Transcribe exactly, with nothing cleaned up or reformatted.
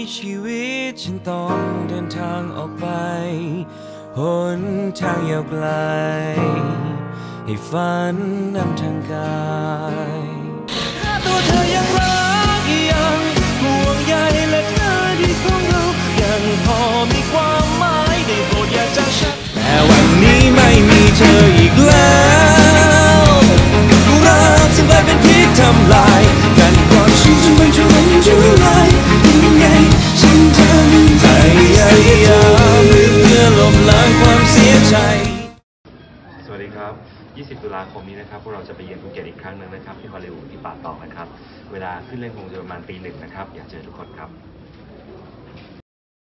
ชีวิตฉันต้องเดินทางออกไปหนทางยาวไกลให้ฝันนำทางกายถ้าตัวเธอยังรักยังห่วงใยและเธอดีของเรายังพอมีความหมายได้โปรดอย่าจากฉันแต่วันนี้ไม่มีเธออีกแล้วรักฉันกลายเป็นพิษทำลายกันก่อนฉันจะมันจะมันจะลายยังไงฉันจะไม่พยายามเพื่อลบล้างความเสียใจสวัสดีครับ ยี่สิบ ตุลาคมนี้นะครับพวกเราจะไปเยือนภูเก็ตอีกครั้งหนึ่งนะครับที่ฮอลลีวูดที่ป่าตองนะครับเวลาขึ้นเล่นคงจะประมาณตีหนึ่งนะครับอยากเจอทุกคนครับ